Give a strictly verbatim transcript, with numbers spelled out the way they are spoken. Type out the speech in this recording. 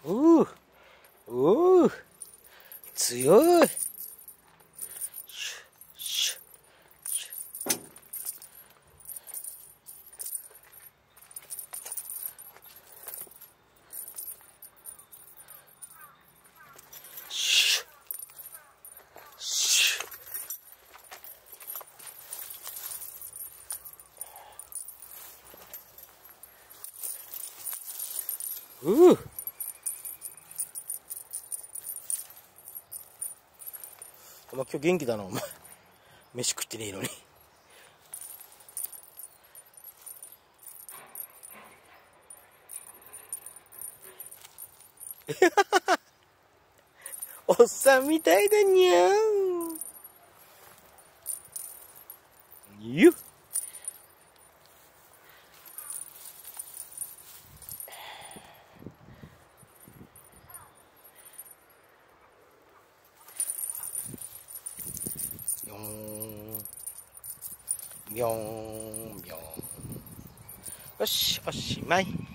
うううう強い。シュッシュッシュッシュッシュッううお前今日元気だなお前。飯食ってねえのに。おっさんみたいだにゃーん。ゆっ。よーん。みょーんみょーん。よしおしまい。